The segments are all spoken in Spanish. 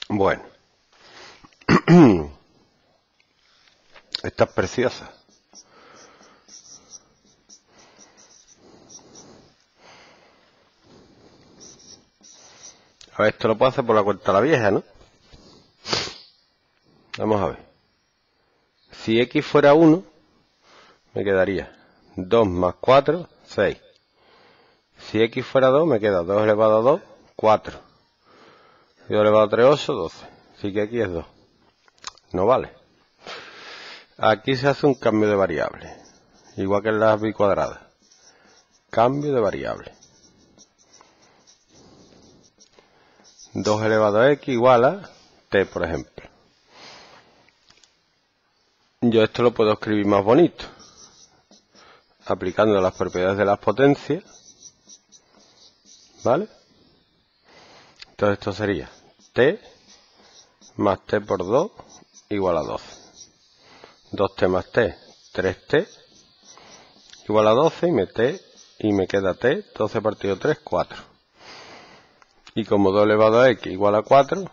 Bueno. Esta es preciosa. A ver, esto lo puedo hacer por la cuenta de la vieja, ¿no? Vamos a ver. Si x fuera 1, me quedaría 2 más 4, 6. Si x fuera 2, me queda 2 elevado a 2, 4. 2 elevado a 3, 8, 12. Así que aquí es 2. No vale. Aquí se hace un cambio de variable. Igual que en las bicuadradas. Cambio de variable. 2 elevado a x igual a t, por ejemplo. Yo esto lo puedo escribir más bonito. Aplicando las propiedades de las potencias. ¿Vale? Entonces esto sería t más t por 2 igual a 12. 2t más t, 3t igual a 12 y me queda t, 12 partido 3, 4. Y como 2 elevado a x igual a 4,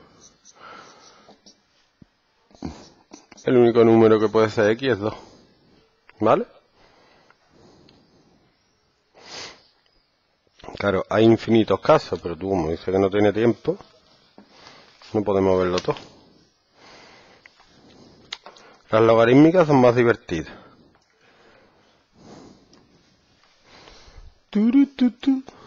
el único número que puede ser x es 2. ¿Vale? Claro, hay infinitos casos, pero tú como dices que no tiene tiempo, no podemos verlo todo. Las logarítmicas son más divertidas.